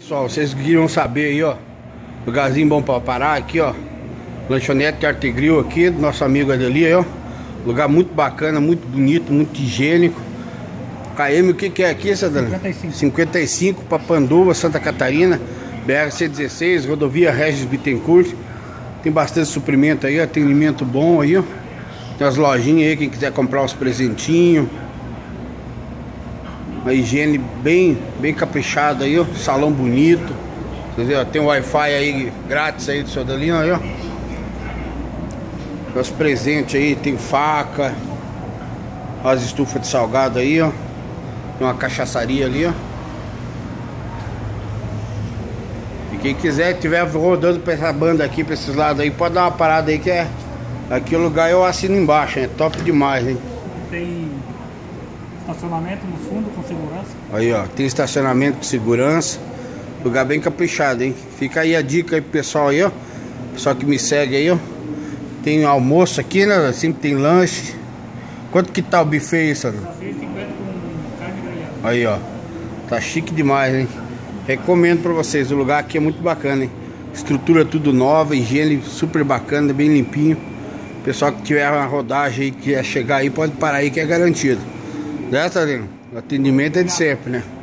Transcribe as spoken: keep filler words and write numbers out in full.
Pessoal, vocês queriam saber aí, ó, lugarzinho bom pra parar aqui, ó. Lanchonete Arte Grill aqui, do nosso amigo ali, ó. Lugar muito bacana, muito bonito, muito higiênico. K M, o que que é aqui, Sadana? cinquenta e cinco. cinquenta e cinco, Papanduva, Santa Catarina, B R C dezesseis, rodovia Regis Bittencourt. Tem bastante suprimento aí, atendimento bom aí, ó. Tem as lojinhas aí, quem quiser comprar uns presentinhos. Uma higiene bem, bem caprichada aí, ó. Salão bonito. Entendeu? Tem Wi-Fi aí grátis aí do seu Dalino aí, ó. Os presentes aí, tem faca. As estufas de salgado aí, ó. Tem uma cachaçaria ali, ó. E quem quiser, tiver rodando pra essa banda aqui, pra esses lados aí, pode dar uma parada aí que é. Aqui o lugar eu assino embaixo, é top demais, hein? Tem estacionamento no fundo com segurança. Aí, ó, tem estacionamento com segurança. Lugar bem caprichado, hein? Fica aí a dica aí pro pessoal aí, ó. Pessoal que me segue aí, ó. Tem almoço aqui, né? Sempre tem lanche. Quanto que tá o buffet aí, Sandro? seis e cinquenta com carne grelhada. Aí, ó. Tá chique demais, hein? Recomendo pra vocês. O lugar aqui é muito bacana, hein? Estrutura tudo nova, higiene super bacana, bem limpinho. Pessoal que tiver uma rodagem aí, que quer chegar aí, pode parar aí que é garantido. Né, Sandro? O atendimento é de sempre, né?